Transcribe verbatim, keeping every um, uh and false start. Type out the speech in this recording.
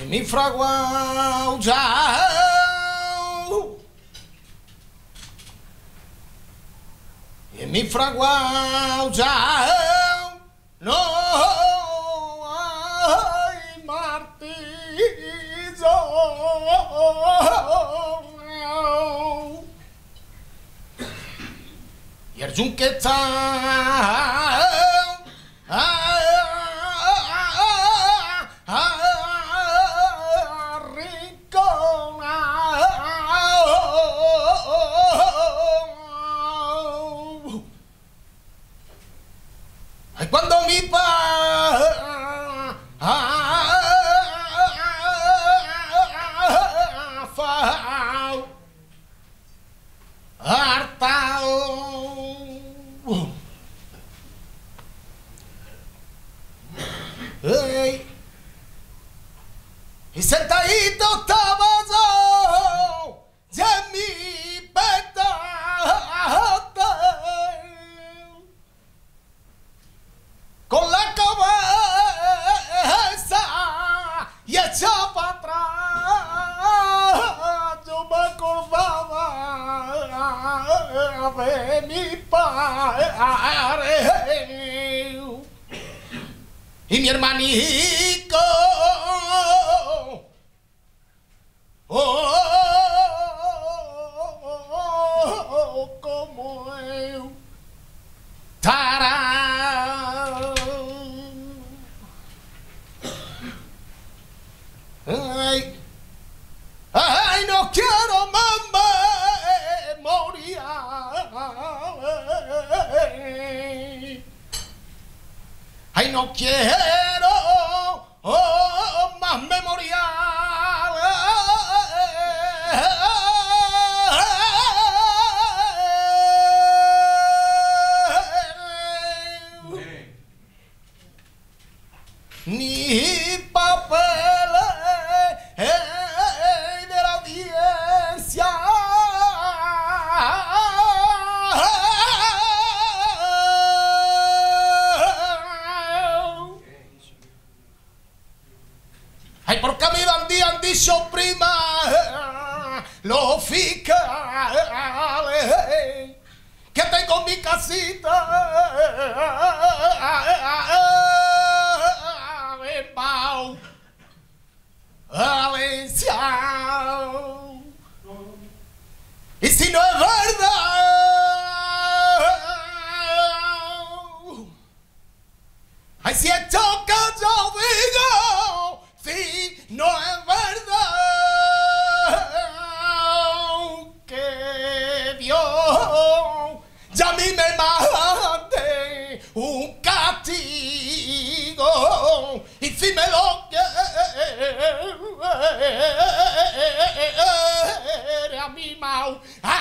mi fragua ya y mi fragua ya no hay martillo y el yunque está cuando mi pa fa hartao hey. Y sentadito estaba yo y en mi petate con la cabeza y hecha para atrás, yo me acordaba de mi padre y mi hermanito, oh, como eu, tará. Ay, ay, no quiero más memoria. Ay, no quiero oh, más memoria. Ni papeles de la audiencia. Ay, porque a mi bandí han dicho prima los fiscales que tengo mi casita Valencia. Y si no es verdad, ay, si esto que yo digo, si no es verdad, que Dios ya a mí me mande un castigo, y si me lo quiere a mi mau